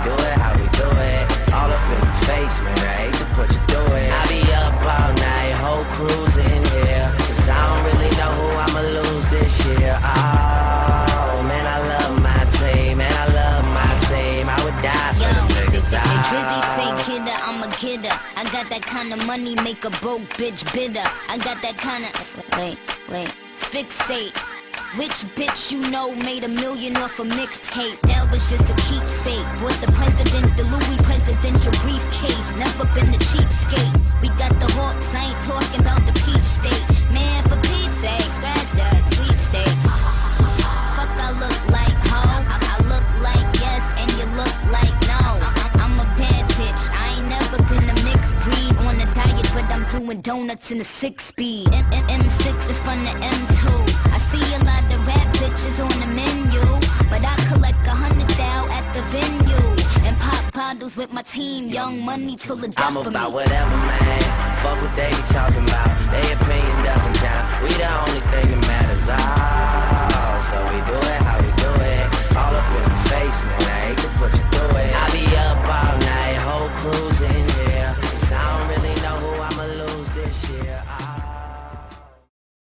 do it, how we do it. All up in the face, man, I hate to put you through it. I be up all night, whole crew's in here, 'cause I don't really know who I'ma lose this year. Oh, man, I love my team, man, I love my team. I would die for them niggas. The Drizzy say kidder, I'm a kidder. I got that kind of money, make a broke bitch bitter. I got that kind of, wait, fixate. Which bitch you know made $1 million off a mixtape? That was just a keepsake. Bought the president, the Louis presidential briefcase. Never been the cheapskate. We got the hawks, I ain't talking about the peach state. Man, for Pete's sake, scratch that sweepstakes. Fuck, I look like ho. I look like yes, and you look like no. I'm a bad bitch. I ain't never been a mixed breed. On a diet, but I'm doing donuts in a 6-speed. M6 in front of M2. I see a lot of rap bitches on the menu, but I collect 100 thou at the venue and pop bottles with my team. Young money till the death I'm of me. about whatever, man. Fuck what they be talking about. Their opinion doesn't count. We the only thing that matters. Oh, so we do it how we do it. All up in the